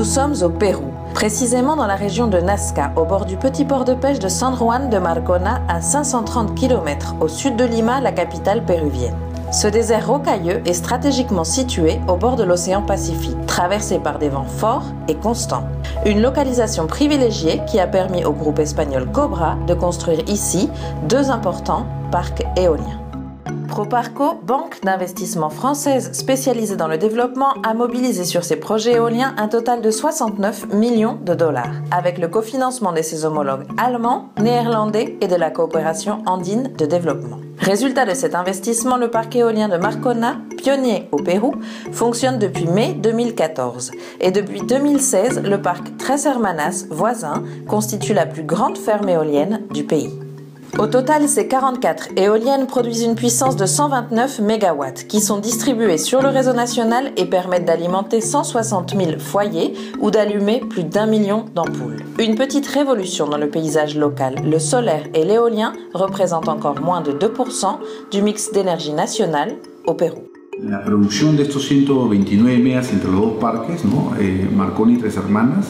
Nous sommes au Pérou, précisément dans la région de Nazca, au bord du petit port de pêche de San Juan de Marcona, à 530 km au sud de Lima, la capitale péruvienne. Ce désert rocailleux est stratégiquement situé au bord de l'océan Pacifique, traversé par des vents forts et constants. Une localisation privilégiée qui a permis au groupe espagnol Cobra de construire ici 2 importants parcs éoliens. Proparco, banque d'investissement française spécialisée dans le développement, a mobilisé sur ses projets éoliens un total de 69 millions de dollars, avec le cofinancement de ses homologues allemands, néerlandais et de la coopération andine de développement. Résultat de cet investissement, le parc éolien de Marcona, pionnier au Pérou, fonctionne depuis mai 2014. Et depuis 2016, le parc Tres Hermanas, voisin, constitue la plus grande ferme éolienne du pays. Au total, ces 44 éoliennes produisent une puissance de 129 MW qui sont distribuées sur le réseau national et permettent d'alimenter 160 000 foyers ou d'allumer plus d'1 million d'ampoules. Une petite révolution dans le paysage local. Le solaire et l'éolien représentent encore moins de 2% du mix d'énergie nationale au Pérou. La producción de estos 129 megas entre los dos parques, ¿no? Marcona y Tres Hermanas,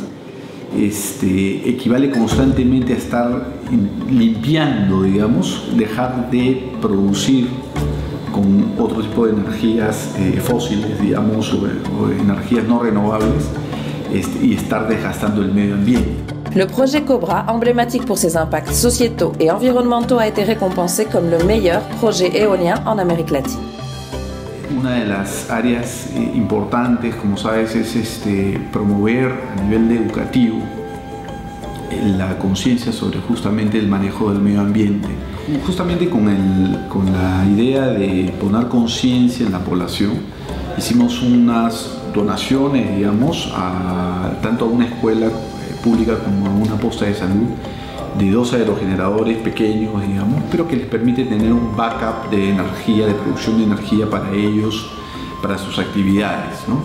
equivale constantemente a estar limpiando, digamos, dejar de producir con otro tipo de energías fósiles, digamos, o energías no renovables, y estar desgastando el medio ambiente. Le projet Cobra, emblématique pour ses impacts sociétaux et environnementaux, a été récompensé comme le meilleur projet éolien en Amérique latine. Una de las áreas importantes, como sabes, es promover a nivel educativo la conciencia sobre justamente el manejo del medio ambiente. Justamente con la idea de poner conciencia en la población, hicimos unas donaciones, digamos, tanto a una escuela pública como a una posta de salud, de 2 aerogeneradores pequeños, digamos, pero que les permite tener un backup de energía, de producción de energía para ellos, para sus actividades, ¿no?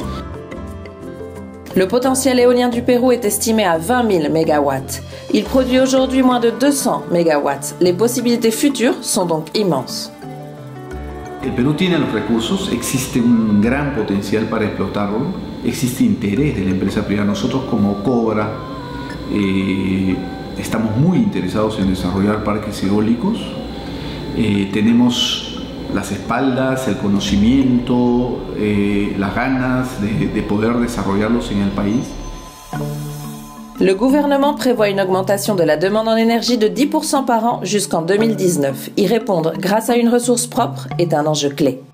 Le potentiel éolien du Pérou est estimé à 20 000 MW. Il produit aujourd'hui moins de 200 MW. Les possibilités futures sont donc immenses. El Perú tiene los recursos, existe un gran potencial para explotarlo, existe interés de la empresa privada. Nosotros como Cobra estamos muy interesados en desarrollar parques eólicos. Tenemos las espaldas, el conocimiento, las ganas de poder desarrollarlos en el país. Le gouvernement prévoit une augmentation de la demande en énergie de 10% par an jusqu'en 2019. Y répondre grâce à une ressource propre est un enjeu clé.